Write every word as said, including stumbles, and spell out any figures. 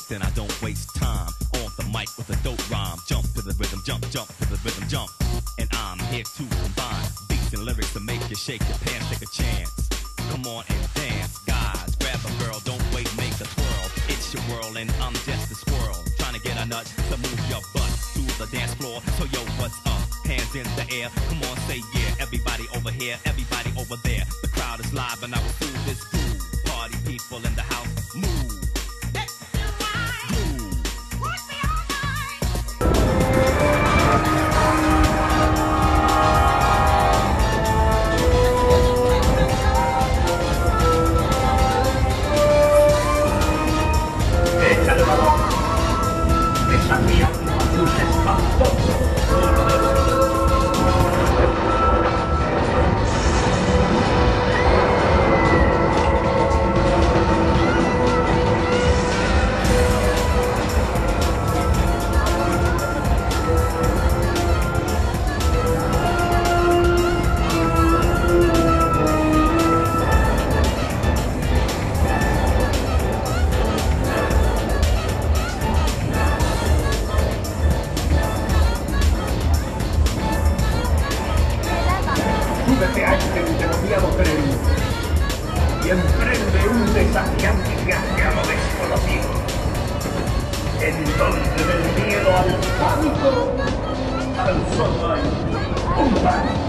bass, then I don't waste time. On the mic with a dope rhyme. Jump to the rhythm, jump, jump to the rhythm, jump. And I'm here to combine beats and lyrics to make you shake your pants, take a chance. Come on and dance, guys. Grab a girl, don't wait, make a twirl. It's your world and I'm just a squirrel. Trying to get a nut to move your butt to the dance floor. So yo, what's up? Hands in the air. Come on, say yeah. Everybody over here, everybody over there. The crowd is live and I will do this groove. Party people in the house, move. Súbete a este endemoniado tren y emprende un desafiante viajero desconocido, en donde del miedo al pánico al solo hay un baño.